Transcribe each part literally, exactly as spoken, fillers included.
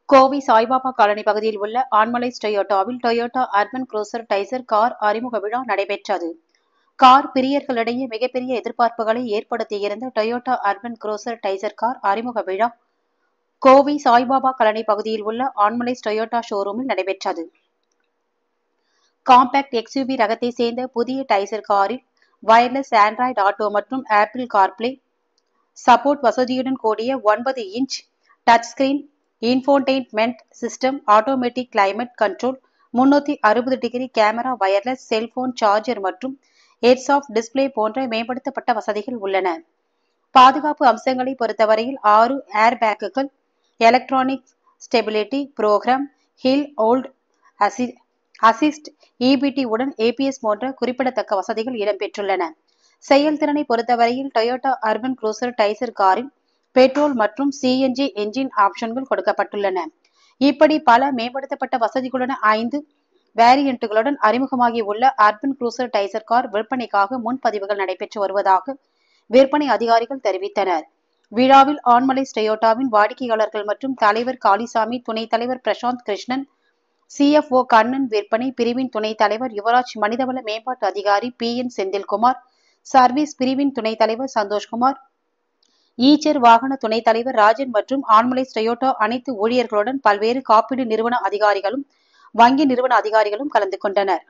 Kovai Saibaba colony பகுதியில் உள்ள ஆன்மலைஸ் டொயோட்டாவில் Toyota Urban Cruiser Taisor car அறிமுக விழா நடைபெற்றது. கார் பிரியர்களிடையே மிகப்பெரிய எதிர்பார்ப்புகளை ஏற்படுத்தியிருந்த Toyota Urban Cruiser Taisor car அறிமுக விழா கோவை சாய்பாபா காலனி பகுதியில் உள்ள ஆன்மலைஸ் டொயோட்டா ஷோரூமில் நடைபெற்றது. காம்பேக்ட் எக்ஸ்யூவி ரகத்தை சேர்ந்த புதிய டைசர் காரில் வயர்லெஸ் ஆண்ட்ராய்டு ஆட்டோ மற்றும் ஆப்பிள் கார்பிளே சப்போர்ட் வசதியுடன் கூடிய ஒன்பது inch touch screen, infotainment system, automatic climate control, முன்னூத்தி அறுபது degree camera, wireless cellphone charger மற்றும் ஹெட்ஸ் ஆஃப் டிஸ்பிளே போன்ற மேம்படுத்தப்பட்ட வசதிகள் உள்ளன. பாதுகாப்பு அம்சங்களை பொறுத்தவரையில் ஆறு ஏர் பேக்குகள், electronic stability program, hill hold assist, EBD உடன் ஏபிஎஸ் போன்ற குறிப்பிடத்தக்க வசதிகள் இடம்பெற்றுள்ளன. செயல்திறனை பொறுத்தவரையில் டொயோட்டா அர்பன் குரூசர் டைசர் காரில் பெட்ரோல் மற்றும் சிஎன்ஜி என்ஜின் ஆப்ஷன்கள் கொடுக்கப்பட்டுள்ளன. இப்படி பல மேம்படுத்தப்பட்ட வசதிகளுடன் ஐந்து வேரியன்ட்டுகளுடன் அறிமுகமாகி உள்ள அர்பன் குரூசர் டைசர் கார் விற்பனைக்காக முன்பதிவுகள் நடைபெற்று வருவதாக விற்பனை அதிகாரிகள் தெரிவித்தனர். விழாவில் ஆன்மலைஸ் டொயோட்டாவின் வாடிக்கையாளர்கள் மற்றும் தலைவர் காளிசாமி, துணைத் தலைவர் பிரசாந்த் கிருஷ்ணன், சிஎஃப்ஓ கண்ணன், விற்பனை பிரிவின் துணைத் தலைவர் யுவராஜ், மனிதவள மேம்பாட்டு அதிகாரி பி என் செந்தில்குமார், சர்வீஸ் பிரிவின் துணைத் தலைவர் சந்தோஷ்குமார், ஈச்சர் வாகன துணைத் தலைவர் ராஜன் மற்றும் ஆன்மலைஸ் டொயோட்டா அனைத்து ஊழியர்களுடன் பல்வேறு காப்பீடு நிறுவன அதிகாரிகளும் வங்கி நிறுவன அதிகாரிகளும் கலந்து கொண்டனர்.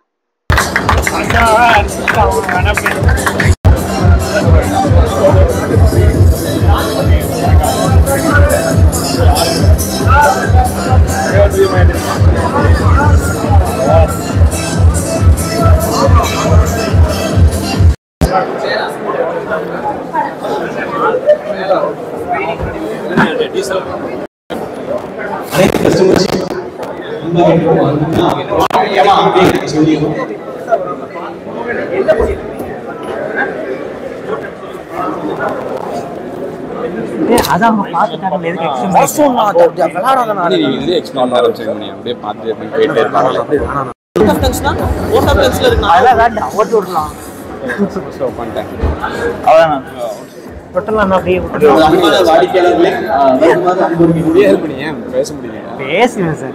அனைத்து கஸ்டமர்ஸ் அதான் பார்த்துட்டாங்க. எதுக்கு எக்ஸ்ட்ரா ஆரம்பிச்சிருக்க முடியும்? அப்படியே பார்த்துட்டு போயிட்டே இருப்பாங்க. அதெல்லாம் வேண்டாம், ஓட்டு விடலாம். அவ்வளோதான் பேச முடியும். பேசுவேன் சார்.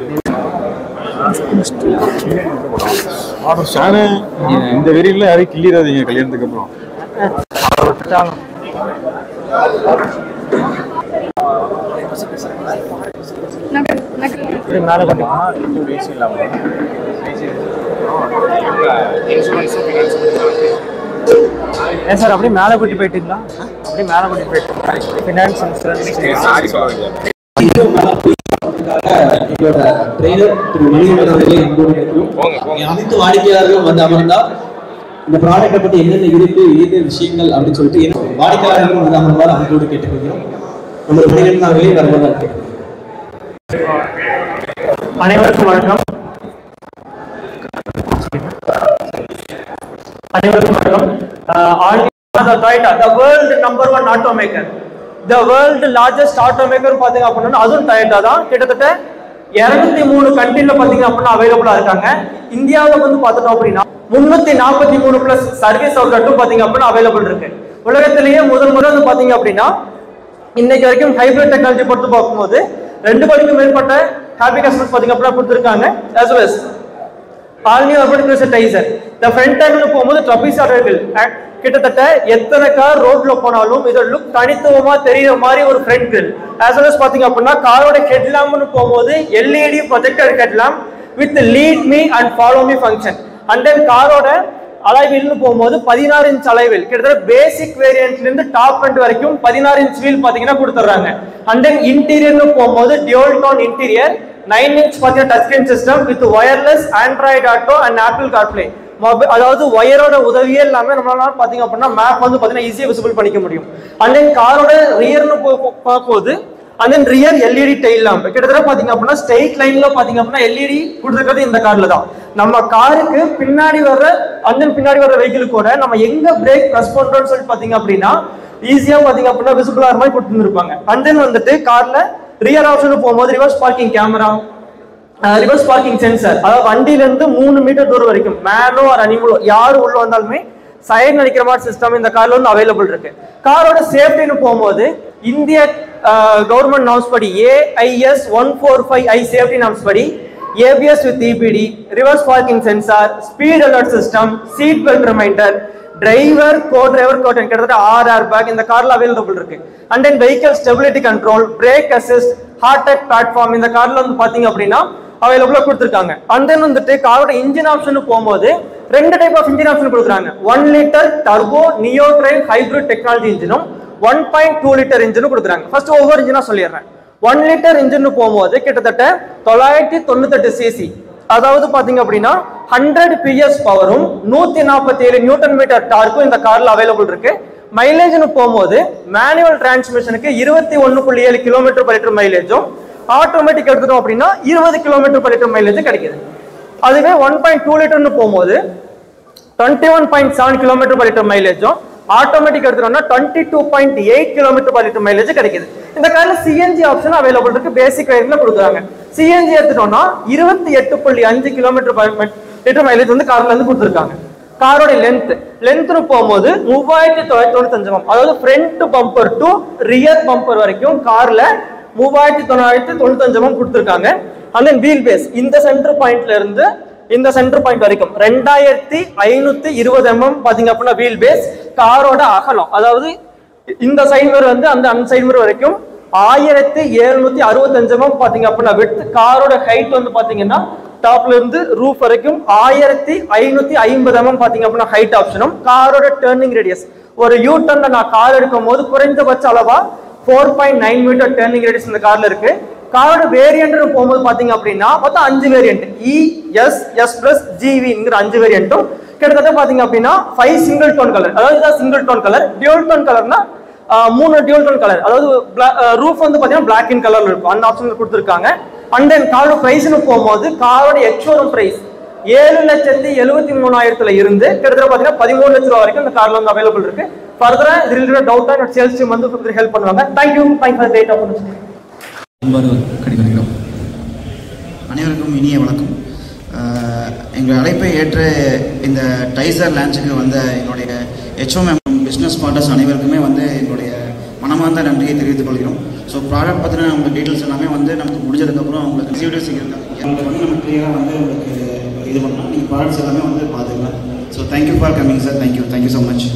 இந்த வெறியில யாரையும் கிள்ளிடாதீங்க கல்யாணத்துக்கு அப்புறம். ஏன் சார் அப்படியே மேலே கூட்டி போயிட்டீங்களா? அப்படியே மேலே கூட்டி போயிட்டு ஃபினான்ஸ் இன்சூரன்ஸ் அனைத்து வாடிக்கையாளர்களும் வந்து அமர்ந்தா இந்த ப்ராடக்டை பத்தி என்னென்ன இருக்கு, ஏது விஷயங்கள் அப்படின்னு சொல்லிட்டு வாடிக்கையாளர்களும் வந்து அமர்ந்தால் அவங்களோடு கேட்டுக்கொள்கிறோம். நம்ம மனிதனாகவே வருவதாக இருக்கு. அனைவருக்கும் வணக்கம். அனைவருக்கும் வணக்கம். Toyota, the world number one automaker, the world largest automaker பாத்தீங்க அப்படின்னா அதுவும் Toyota தான். கிட்டத்தட்ட இருநூத்தி மூணு கண்ட்ரில பாத்தீங்க அப்படின்னா அவைலபிளா இருக்காங்க. இந்தியாவில வந்து பார்த்தோம் அப்படின்னா முன்னூத்தி நாற்பத்தி மூணு பிளஸ் சர்வீஸ் அவுட்லெட்டும் பாத்தீங்க அப்படின்னா அவைலபிள் இருக்கு. உலகத்திலேயே முதல் முறை வந்து பாத்தீங்க அப்படின்னா இன்னைக்கு வரைக்கும் ஹைபிரிட் டெக்னாலஜி பொறுத்து பார்க்கும்போது ரெண்டு கோடிக்கும் மேற்பட்ட ஹாப்பி கஸ்டமர்ஸ் பாத்தீங்க அப்படின்னா கொடுத்துருக்காங்க. as well as all new urban cruiser Taisor the front end போகும்போது ட்ரபிசாய்டல் grill கிட்டத்தட்ட எத்தனை கார் ரோட்ல போனாலும் இதோட லுக் தனித்துவமா தெரியுற மாதிரி ஒரு front grill. as well as பாத்தீங்க அப்படின்னா காரோட ஹெட்லாம்ப்னு போகும்போது LED projector headlamp with lead me and follow me function. And then காரோட அலைவீல்னு போகும்போது பதினாறு இன்ச் அலைவீல் கிட்டத்தட்ட பேசிக் வேரியன்ட்ல இருந்து டாப் எண்ட் வரைக்கும் பதினாறு இன்ச் வீல் பாத்தீங்கன்னா கொடுத்துறாங்க. அண்ட் தென் இன்டீரியர்னு போகும்போது dual tone interior, nine inch பாத்தீங்கன்னா touch screen system with wireless Android auto and Apple CarPlay. அதாவது ஒயரோட உதவியே எல்லாமே நம்மளால பாத்தீங்க அப்படின்னா மேப் வந்து பாத்தீங்கன்னா ஈஸியா விசிபிள் பண்ணிக்க முடியும். அண்ட் தென் காரோட ரியர்னு பார்க்கும்போது and then rear LED tail lamp கிட்டத்தட்ட பாத்தீங்க அப்படின்னா ஸ்ட்ரெயிட் லைன்ல பாத்தீங்க அப்படின்னா எல்இடி கொடுத்துருக்கிறது இந்த கார்ல தான். நம்ம காருக்கு பின்னாடி வர்ற அண்ட் தென் பின்னாடி வர்ற வெஹிக்கிளுக்கு நம்ம எங்க பிரேக் பிரஸ் பண்றோம்னு சொல்லிட்டு பாத்தீங்க அப்படின்னா ஈஸியா பாத்தீங்க அப்படின்னா விசிபிள் ஆகிற மாதிரி கொடுத்துருப்பாங்க. அண்ட் தென் வந்துட்டு கார்ல ரியர் ஆப்ஷன் போகும்போது reverse parking camera, reverse parking sensor, அதாவது வண்டியில இருந்து மூணு மீட்டர் தூரம் வரைக்கும் மேனோ ஆர் அனிமலோ யாரு உள்ள வந்தாலுமே சைடு நினைக்கிற மாதிரி சிஸ்டம் இந்த கார்ல வந்து அவைலபிள் இருக்கு. காரோட சேஃப்டின்னு போகும்போது இந்திய கவர்மெண்ட் நார்ம்ஸ் படி A I S one forty-five I safety norms படி A B S with E P D, reverse parking sensor, speed alert system, seat belt reminder, driver, co-driver curtain கிட்டத்தட்ட ஆறு ஏர் பேக் இந்த கார்ல available இருக்கு. And then vehicle stability control, brake assist, hard type platform இந்த கார்ல வந்து பாத்தீங்க அப்படின்னா அவைலபிளா கொடுத்திருக்காங்க. And then வந்துட்டு காரோட இன்ஜின் ஆப்ஷன் போகும்போது ரெண்டு டைப் ஆஃப் இன்ஜின் ஆப்ஷன் கொடுக்குறாங்க. One litre turbo neo drive hybrid technology இன்ஜினும் ஒன் பாயிண்ட் டூ லிட்டர் இன்ஜினும் கொடுக்குறாங்க. ஃபர்ஸ்ட் ஒவ்வொரு இன்ஜினா சொல்லிடுறேன். ஒன் லிட்டர் இன்ஜின் போகும்போது கிட்டத்தட்ட தொள்ளாயிரத்தி தொண்ணூத்தெட்டு சிசி, அதாவது பாத்தீங்க அப்படின்னா ஹண்ட்ரட் பிஎஸ் பவரும் நூத்தி நாற்பத்தி ஏழு நியூட்டன் மீட்டர் டார்க்கும் இந்த கார்ல அவைலபிள் இருக்கு. மைலேஜ்னு போகும்போது மேனுவல் டிரான்ஸ்மிஷனுக்கு இருபத்தி ஒன்னு புள்ளி ஏழு கிலோமீட்டர் பர் லிட்டர் மைலேஜும், ஆட்டோமேட்டிக் எடுத்துட்டோம் அப்படின்னா இருபது கிலோமீட்டர் பர் லிட்டர் மைலேஜ் கிடைக்குது. அதுவே ஒன் பாயிண்ட் டூ லிட்டர்னு போகும்போது twenty one point seven kilometre per litre மைலேஜும், ஆட்டோமேட்டிக் எடுத்துட்டோம்னா twenty two point eight kilometre per litre mileage கிடைக்குது. இந்த கார்ல சிஎன்ஜி ஆப்ஷன் அவைலபிள் இருக்கு. பேசிக் வேரியன்ட்ல கொடுக்குறாங்க. சிஎன்ஜி எடுத்துட்டோம்னா இருபத்தி எட்டு புள்ளி அஞ்சு கிலோமீட்டர் பர் லிட்டர் மைலேஜ் வந்து கார்ல இருந்து கொடுத்துருக்காங்க. காரோட லென்த் லென்த்னு போகும்போது மூவாயிரத்தி தொள்ளாயிரத்தி தொண்ணூத்தி அஞ்சு எம்எம், அதாவது front bumper to rear bumper வரைக்கும் கார்ல மூவாயிரத்தி தொள்ளாயிரத்தி தொண்ணூத்தி அஞ்சு எம்எம் கொடுத்துருக்காங்க. அண்ட் தென் வீல் பேஸ் இந்த சென்டர் பாயிண்ட்ல இருந்து இந்த சென்டர் பாயிண்ட் வரைக்கும் ரெண்டாயிரத்தி ஐநூத்தி இருபது எம்எம் பாத்தீங்க அப்படின்னா வீல் பேஸ். காரோட அகலம், அதாவது இந்த சைடு மிரர் வந்து அந்த அந்த சைடு மிரர் வரைக்கும் ஆயிரத்தி எழுநூத்தி அறுபத்தி அஞ்சு எம்எம் பாத்தீங்க அப்படின்னா வித். காரோட ஹைட் வந்து பாத்தீங்கன்னா டாப்ல இருந்து ரூஃப் வரைக்கும் ஆயிரத்தி ஐநூத்தி ஐம்பது எம்எம் பாத்தீங்க அப்படின்னா ஹைட் ஆப்ஷனும். காரோட டர்னிங் ரேடியஸ், ஒரு யூ டர்ன்ல நான் கார் எடுக்கும் போது குறைந்தபட்ச அளவா four point nine metre turning radius இந்த கார்ல இருக்கு. காரோட வேரியன்ட் போகும்போது பாத்தீங்க அப்படின்னா மொத்தம் அஞ்சு variant, E S S plus ஜிவிங்கிற அஞ்சு வேரியன்ட்டும் கிட்டத்தட்ட பாத்தீங்க அப்படின்னா ஃபைவ் சிங்கிள் டோன் கலர், அதாவது இதான் single tone colour. Dual tone கலர்னா மூணு டியூல் டோன் கலர், அதாவது ரூஃப் வந்து பாத்தீங்கன்னா பிளாக் இன் கலர்ல இருக்கும். அந்த ஆப்ஷன் கொடுத்துருக்காங்க. அண்ட் தென் காரோட பிரைஸ்னு போகும்போது காரோட எக்ஸ்ஷோரூம் பிரைஸ் ஏழு லட்சத்தி எழுபத்தி மூணாயிரத்துல இருந்து கிட்டத்தட்ட பாத்தீங்கன்னா பதிமூணு லட்சம் ரூபாய் வரைக்கும் இந்த கார்ல வந்து அவைலபிள் இருக்கு. ஃபர்தரா இது ரிலேட்டட் டவுட்டா என்னோட சேல்ஸ் டீம் வந்து ஹெல்ப் பண்ணுவாங்க. Thank you thank for that opportunity. கடிதம் அனைவருக்கும் இனிய வணக்கம். எங்கள் அழைப்பை ஏற்ற இந்த டைசர் லான்ச்சுக்கு வந்த என்னுடைய ஹெச்ஓஎம் பிஸ்னஸ் பார்ட்னர்ஸ் அனைவருக்குமே வந்து எங்களுடைய மனமார்ந்த நன்றியை தெரிவித்துக் கொள்கிறோம். ஸோ ப்ராடக்ட் பற்றின உங்களுக்கு டீட்டெயில்ஸ் எல்லாமே வந்து நமக்கு முடிஞ்சதுக்கப்புறம் அவங்களுக்கு ரிசீவ்ஸ் இருக்காங்க, அவங்களுக்கு வந்து நம்ம கிளியராக வந்து உங்களுக்கு இது பண்ணலாம். நீங்கள் ப்ராடக்ட்ஸ் எல்லாமே வந்து பார்த்துக்கலாம். So thank you for coming sir. Thank you thank you so much.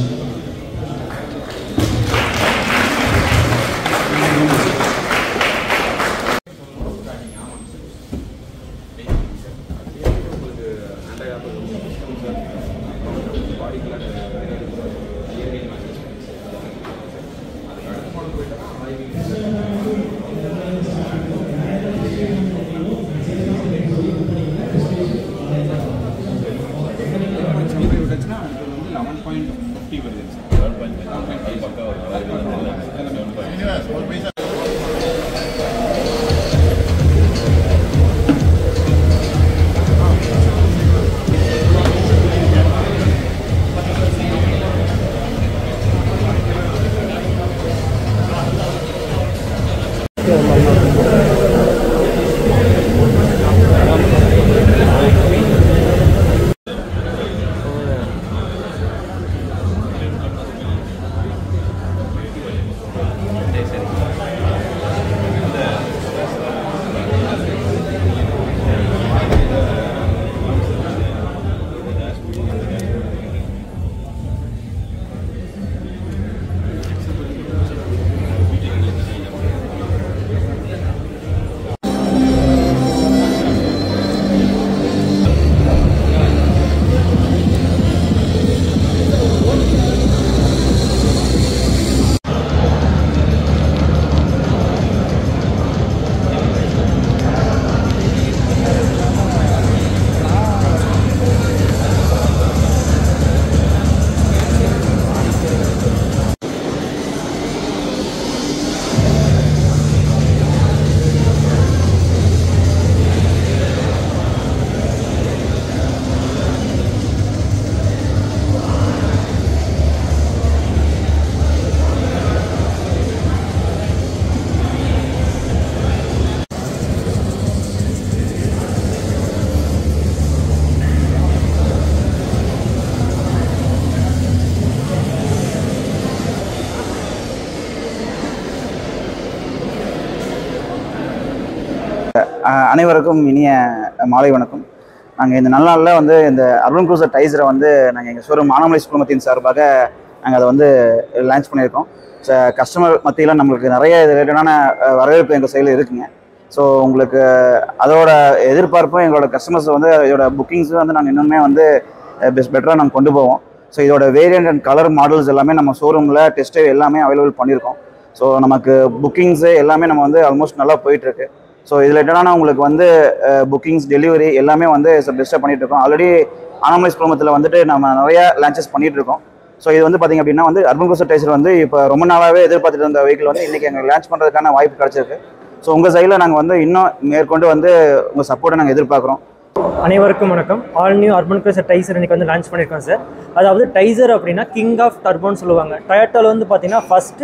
அனைவருக்கும் இனிய மாலை வணக்கம். நாங்கள் இந்த நல்ல நாளில் வந்து இந்த அர்பன் க்ரூசர் டைசரை வந்து நாங்கள் எங்கள் ஷோரூம் ஆனமலைஸ் குழுமத்தின் சார்பாக நாங்கள் அதை வந்து லான்ச் பண்ணியிருக்கோம். ஸோ கஸ்டமர் மத்தியில் நம்மளுக்கு நிறைய ரிலேட்டடான வரவேற்பு எங்கள் சைடில் இருக்குங்க. ஸோ உங்களுக்கு அதோட எதிர்பார்ப்பும் எங்களோட கஸ்டமர்ஸ் வந்து இதோட புக்கிங்ஸும் வந்து நாங்கள் இன்னுமே வந்து பெஸ்ட் பெட்டராக நாங்கள் கொண்டு போவோம். ஸோ இதோட வேரியண்ட் அண்ட் கலர் மாடல்ஸ் எல்லாமே நம்ம ஷோரூமில் டெஸ்ட்டு எல்லாமே அவைலபிள் பண்ணியிருக்கோம். ஸோ நமக்கு புக்கிங்ஸு எல்லாமே நம்ம வந்து ஆல்மோஸ்ட் நல்லா போயிட்டுருக்கு. ஸோ இதில் என்னன்னா உங்களுக்கு வந்து புக்கிங்ஸ் டெலிவரி எல்லாமே வந்து பெஸ்ட்டாக பண்ணிகிட்டு இருக்கோம். ஆல்ரெடி ஆனமலைஸ் குழுமத்தில் வந்துட்டு நம்ம நிறையா லான்ச்சஸ் பண்ணிகிட்டு இருக்கோம். ஸோ இது வந்து பார்த்திங்க அப்படின்னா வந்து அர்பன் க்ரூசர் டைசர் வந்து இப்போ ரொம்ப நாளாகவே எதிர்பார்த்துட்டு இருந்த வெஹிக்கிள் வந்து இன்றைக்கி எங்களுக்கு லான்ச் பண்ணுறதுக்கான வாய்ப்பு கிடச்சிருக்கு. ஸோ உங்கள் சைடில் நாங்கள் வந்து இன்னும் மேற்கொண்டு வந்து உங்கள் சப்போர்ட்டை நாங்கள் எதிர்பார்க்குறோம். அனைவருக்கும் வணக்கம். All new urban cruiser Taisor இன்றைக்கி வந்து லான்ச் பண்ணியிருக்கோம் சார். அதாவது டைசர் அப்படின்னா கிங் ஆஃப் டர்போன்னு சொல்லுவாங்க. டொயோட்டாவில் வந்து பார்த்திங்கன்னா ஃபஸ்ட்டு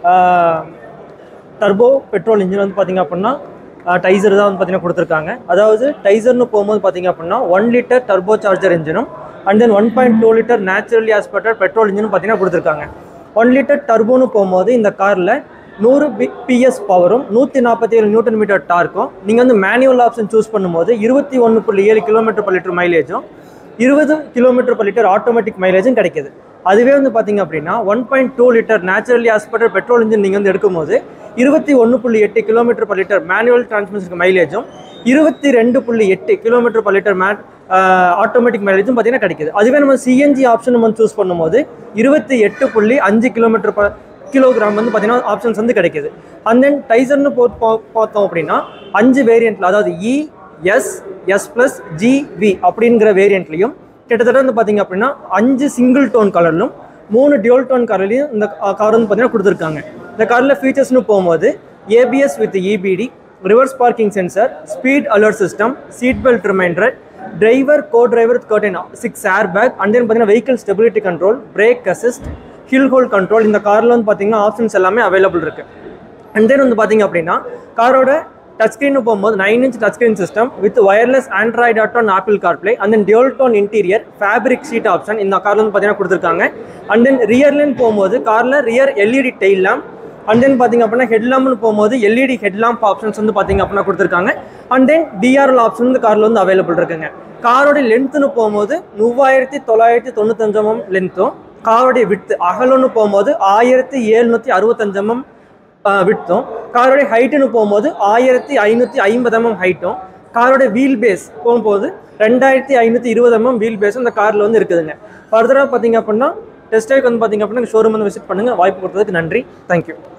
டர்போ பெட்ரோல் இன்ஜின் வந்து பார்த்திங்க அப்படின்னா டைசர் தான் வந்து பார்த்திங்கன்னா கொடுத்துருக்காங்க. அதாவது டைசர்னு போகும்போது பார்த்திங்க அப்படின்னா ஒன் லிட்டர் டர்போ சார்ஜர் இன்ஜினும் and then one point two litre naturally aspirated petrol இன்ஜினும் பார்த்திங்கன்னா கொடுத்துருக்காங்க. ஒன் லிட்டர் டர்போன்னு போகும்போது இந்த காரில் நூறு பி பிஎஸ் பவரும் நூற்றி நாற்பத்தி ஏழு நியூட்டன் மீட்டர் டார்க்கும், நீங்கள் வந்து மேனுவல் ஆப்ஷன் சூஸ் பண்ணும்போது இருபத்தி ஒன்று புள்ளி ஏழு கிலோமீட்டர் பர் லிட்டர் மைலேஜும் இருபது கிலோமீட்டர் பர் லிட்டர் ஆட்டோமேட்டிக் மைலேஜும் கிடைக்கிது. அதுவே வந்து பார்த்திங்க அப்படின்னா one point two litre naturally aspirated petrol engine நீங்கள் வந்து எடுக்கும்போது இருபத்தி ஒன்று புள்ளி எட்டு கிலோமீட்டர் பர் லிட்டர் மேனுவல் டிரான்ஸ்மிஷனுக்கு மைலேஜும் இருபத்தி ரெண்டு புள்ளி எட்டு கிலோமீட்டர் பர் லிட்டர் மே ஆட்டோமேட்டிக் மைலேஜும் பார்த்தீங்கன்னா கிடைக்குது. அதுவே நம்ம சிஎன்ஜி ஆப்ஷன் நம்ம சூஸ் பண்ணும்போது இருபத்தி எட்டு புள்ளி அஞ்சு கிலோமீட்டர் பர் கிலோகிராம் வந்து பார்த்தீங்கன்னா ஆப்ஷன்ஸ் வந்து கிடைக்கிது. அண்ட் தென் டைசர்னு போ பார்த்தோம் அப்படின்னா அஞ்சு வேரியண்ட்டில், அதாவது E S S plus G V அப்படிங்கிற வேரியண்ட்லையும் கிட்டத்தட்ட வந்து பார்த்திங்க அப்படின்னா அஞ்சு சிங்கிள் டோன் கலர்லும் மூணு டியூல் டோன் கலர்லையும் இந்த கார் வந்து பார்த்திங்கன்னா கொடுத்துருக்காங்க. இந்த காரில் ஃபீச்சர்ஸ்னு போகும்போது ABS with EBD, reverse parking sensor, speed alert system, seat belt reminder, driver co driver curtain, six air bag, and then பார்த்தீங்கன்னா vehicle stability control, brake assist, hill hold control. இந்த காரில் வந்து பார்த்திங்கன்னா ஆப்ஷன்ஸ் எல்லாமே அவைலபிள் இருக்குது. And then வந்து பார்த்திங்க அப்படின்னா காரோட டச் ஸ்க்ரீன் போகும்போது nine inch touch screen system with wireless Android auto and Apple CarPlay, and then dual tone interior fabric seat option இந்த காரில் வந்து பார்த்தீங்கன்னா கொடுத்துருக்காங்க. அண்ட் தென் ரியர்லேன்னு போகும்போது காரில் rear LED tail lamp, and then பார்த்திங்க அப்படின்னா ஹெட்லாம்னு போகும்போது எல்இடி ஹெட்லாம்ப் ஆப்ஷன்ஸ் வந்து பார்த்திங்க அப்படின்னா கொடுத்துருக்காங்க. அண்ட் தென் டிஆர்எல் ஆப்ஷன் வந்து காரில் வந்து அவைலபிள் இருக்குங்க. காரோடைய லென்த்துன்னு போகும்போது மூவாயிரத்தி தொள்ளாயிரத்தி தொண்ணூத்தஞ்சு எம்எம் லென்த்தும், காரோடைய விட்த்து அகலன்னு போகும்போது ஆயிரத்தி எழுநூற்றி அறுபத்தஞ்சு எம்எம் விட்த்தும், காரோடைய ஹைட்டுன்னு போகும்போது ஆயிரத்தி ஐநூற்றி ஐம்பது எம்எம் ஹைட்டும், காரோடைய வீல் பேஸ் போகும்போது ரெண்டாயிரத்தி ஐநூற்றி இருபது எம்எம் வீல் பேஸும் இந்த காரில் வந்து இருக்குதுங்க. ஃபர்தராக பார்த்திங்க அப்படின்னா டெஸ்ட் ட்ரைவ் வந்து பார்த்திங்க அப்படின்னா ஷோரூம் வந்து விசிட் பண்ணுங்கள். வாய்ப்பு கொடுத்ததுக்கு நன்றி. தேங்க்யூ.